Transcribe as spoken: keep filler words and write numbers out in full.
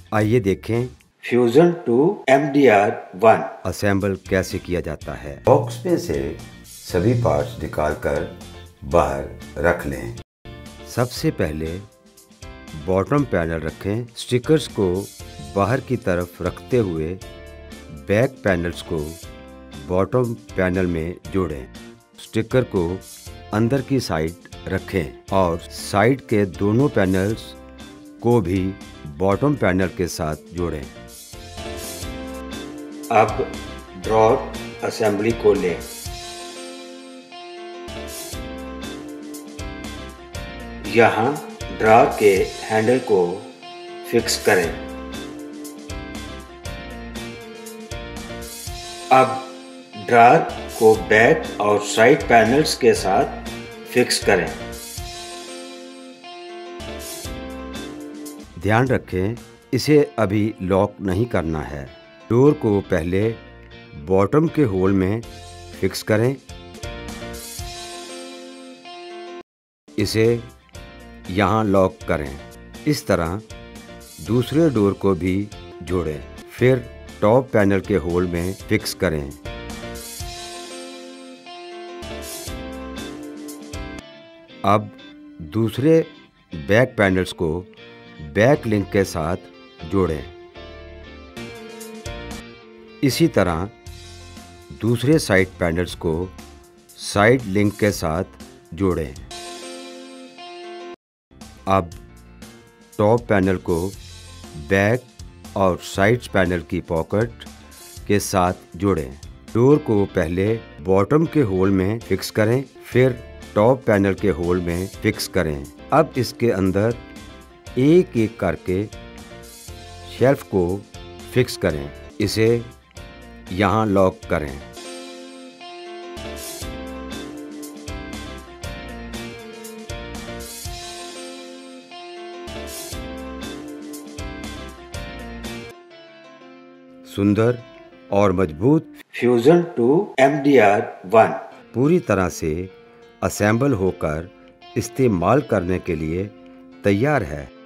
आइए देखें fusion two M D R one assemble कैसे किया जाता है। बॉक्स में से सभी पार्ट्स निकालकर बाहर रख लें। सबसे पहले बॉटम पैनल रखें। स्टिकर्स को बाहर की तरफ रखते हुए बैक पैनल्स को बॉटम पैनल में जोड़ें। स्टिकर को अंदर की साइड रखें और साइड के दोनों पैनल्स को भी बॉटम पैनल के साथ जोड़ें। अब ड्रॉर असेंबली को लें। यहाँ ड्रॉर के हैंडल को फिक्स करें। अब ड्रॉर को बैक और साइड पैनल्स के साथ फिक्स करें। ध्यान रखें, इसे अभी लॉक नहीं करना है। डोर को पहले बॉटम के होल में फिक्स करें। इसे यहाँ लॉक करें। इस तरह दूसरे डोर को भी जोड़ें, फिर टॉप पैनल के होल में फिक्स करें। अब दूसरे बैक पैनल्स को बैक लिंक के साथ जोड़ें। इसी तरह दूसरे साइड पैनल्स को साइड लिंक के साथ जोड़ें। अब टॉप पैनल को बैक और साइड पैनल की पॉकेट के साथ जोड़ें। डोर को पहले बॉटम के होल में फिक्स करें, फिर टॉप पैनल के होल में फिक्स करें। अब इसके अंदर एक एक करके शेल्फ को फिक्स करें। इसे यहाँ लॉक करें। सुंदर और मजबूत fusion two M D R one पूरी तरह से असेंबल होकर इस्तेमाल करने के लिए तैयार है।